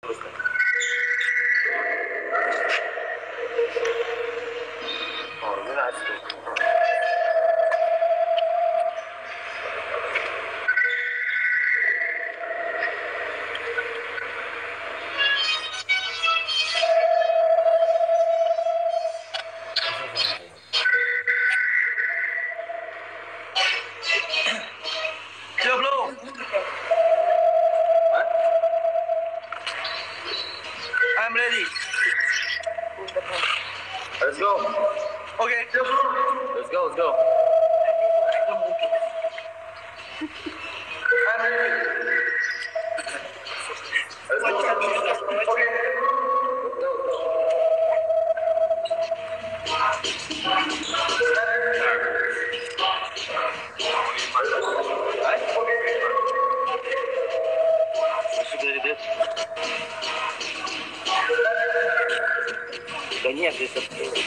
I'm ready. Let's go. Okay. Let's go. I'm ready. Let's go. Okay. Да нет, это...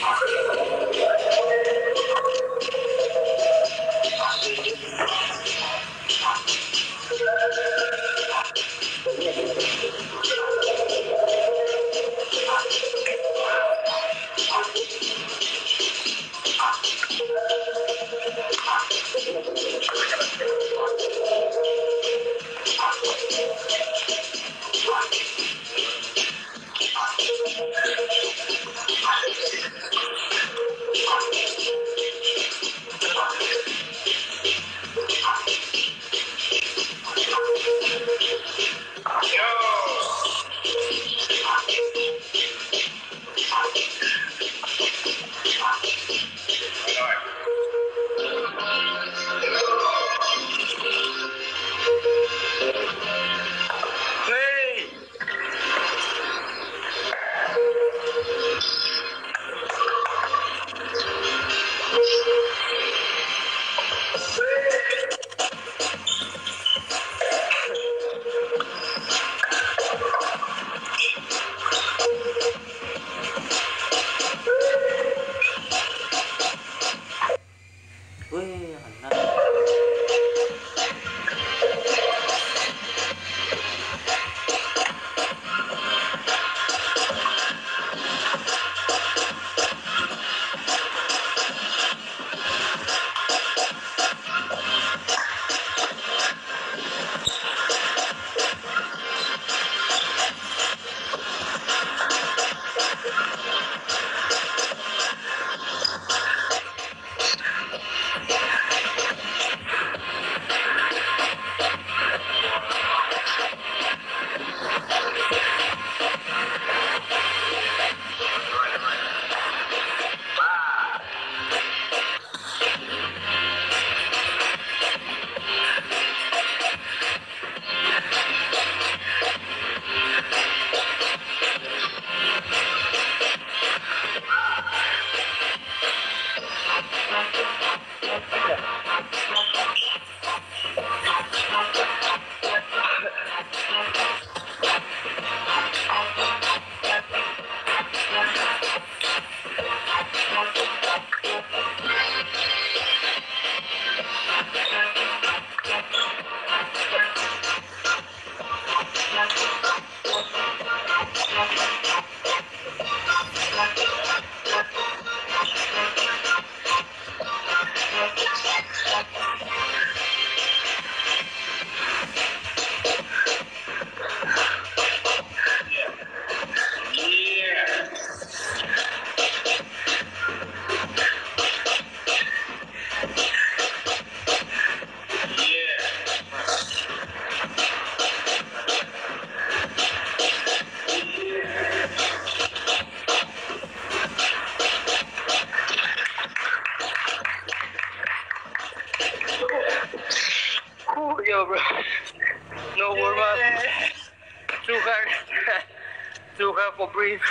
Yo, bro. No warm up. Too hard. Too hard for breathe.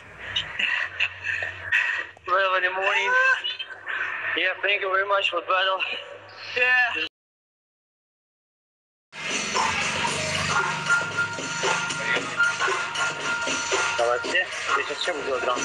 12 in the morning. Yeah, thank you very much for battle. Yeah. Давайте. Я сейчас чем буду играть?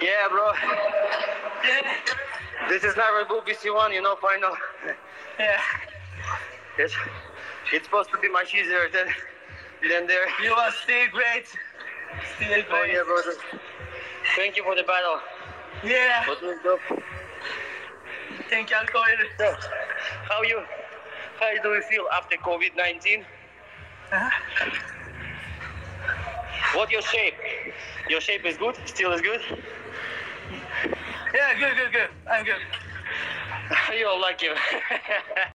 Yeah, bro. Yeah. This is not Red Bull BC1, you know, final. Yeah. It's supposed to be much easier than there. You are still great. Still Oh great. yeah, brother. Thank you for the battle. Yeah. What was up? Thank you, Alcohol. So, how do you feel after COVID-19? What your shape? Your shape is good? Still is good? Yeah, good. I'm good. You all like you.